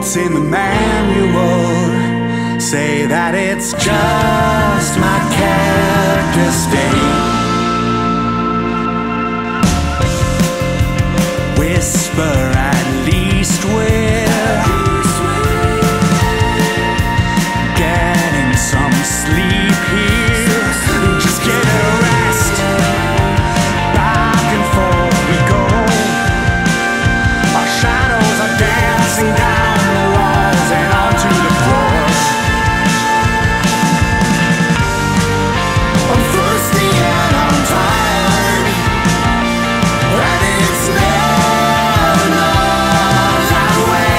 footnotes in the manual say that it's just my character state. Whisper, at least we're getting some sleep here. Just get a rest. Back and forth we go. Our shadows are dancing down the walls and onto the floor. I'm thirsty and I'm tired, and it's never that way.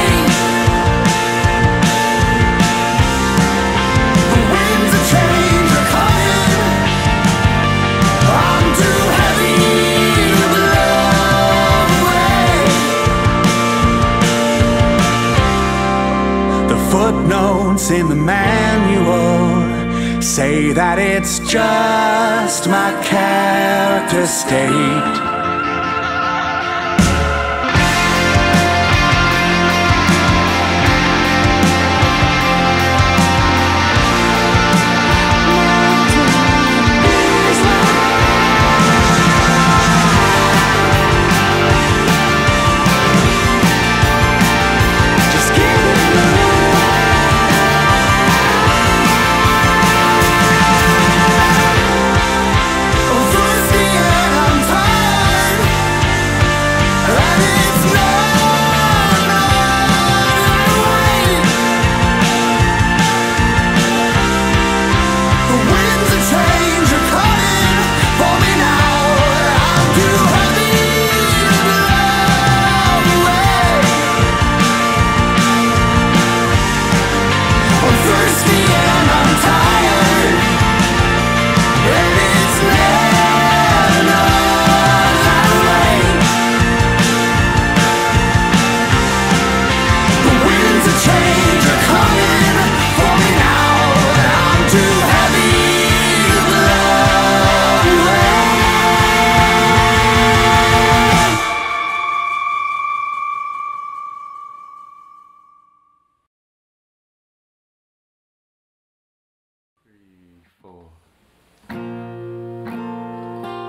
The winds of change are coming. I'm too heavy to blow away. The footnotes in the manual say that it's just my character state.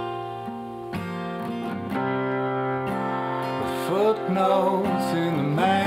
Footnotes in the